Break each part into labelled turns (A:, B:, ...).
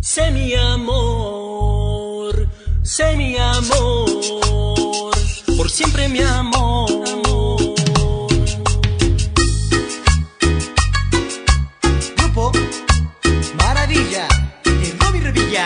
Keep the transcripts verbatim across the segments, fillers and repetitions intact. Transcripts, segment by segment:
A: Sé mi amor, sé mi amor, por siempre mi amor.
B: Grupo Maravilla de Romy Revilla.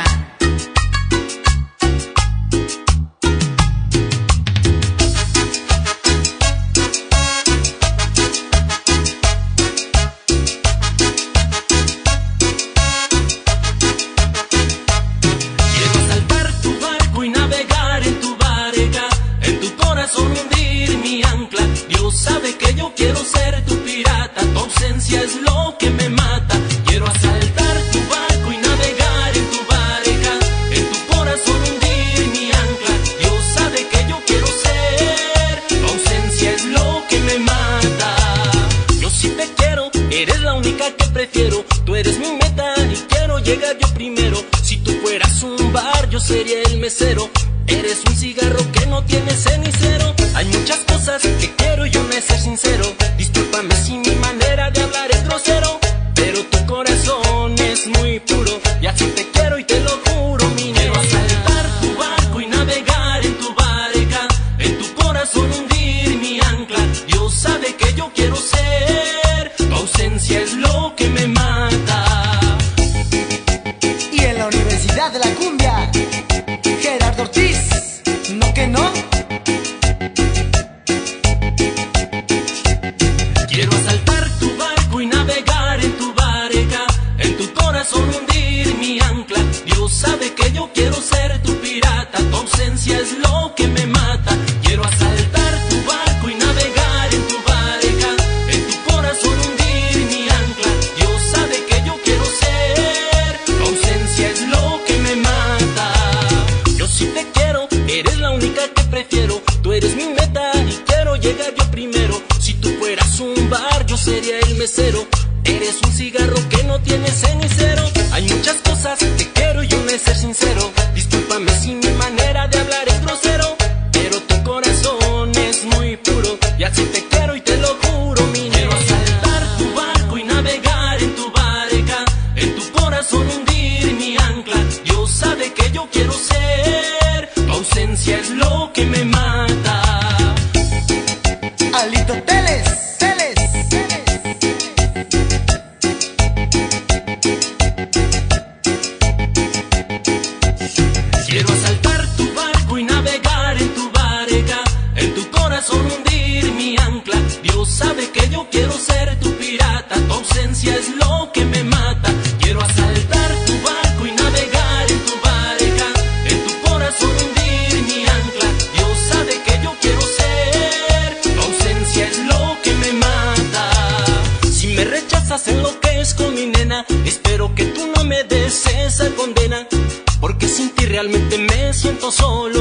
A: Sabe que yo quiero ser tu pirata, tu ausencia es lo que me mata. Quiero asaltar tu barco y navegar en tu barca, en tu corazón hundir mi ancla. Dios sabe que yo quiero ser, tu ausencia es lo que me mata. Yo sí te quiero, eres la única que prefiero. Tú eres mi meta y quiero llegar yo primero. Si tú fueras un bar, yo sería el mesero. Eres un cigarro que no tiene cenicero. Hay muchas cosas que quiero yo no ser sincero. Discúlpame si mi manera de hablar es grosero, pero tu corazón es muy puro. Y así te quiero y te lo juro, mi negro. Quiero asaltar tu barco y navegar en tu barca, en tu corazón hundir mi ancla. Dios sabe que yo quiero ser, tu ausencia es lo que me mata.
B: Y en la Universidad de la Cumbia, Gerardo Ortiz, ¿no que no?
A: Quiero asaltar tu barco y navegar en tu barca, en tu corazón hundir mi ancla. Dios sabe que yo quiero ser tu pirata, tu ausencia es lo que me mata. Quiero asaltar tu barco y navegar en tu barca, en tu corazón hundir mi ancla. Dios sabe que yo quiero ser, tu ausencia es lo que me mata. Yo sí te quiero, eres la única que prefiero. Tú eres mi meta y quiero llegar yo primero. Si tú fueras un bar, yo sería el mesero. Eres un cigarro que no tiene cenicero. Hay muchas cosas que quiero yo no ser sincero. Discúlpame si mi manera de hablar es grosero, pero tu corazón es muy puro. Y así te quiero y te lo juro, mi negro. Quiero asaltar tu barco y navegar en tu barca, en tu corazón hundir mi ancla. Dios sabe que yo quiero ser, tu ausencia es lo que me mata.
B: Alito Teles, Teles,
A: Quiero asaltar tu barco y navegar en tu barca, en tu corazón hundir mi ancla. Dios sabe que yo quiero ser tu pirata, tu ausencia es lo que me mata. Quiero asaltar tu barco y navegar en tu barca, en tu corazón hundir mi ancla. Dios sabe que yo quiero ser, tu ausencia es lo que me mata. Si me rechazas en lo que es con mi nena, espero que tú no me des esa condena, porque sin ti realmente me siento solo.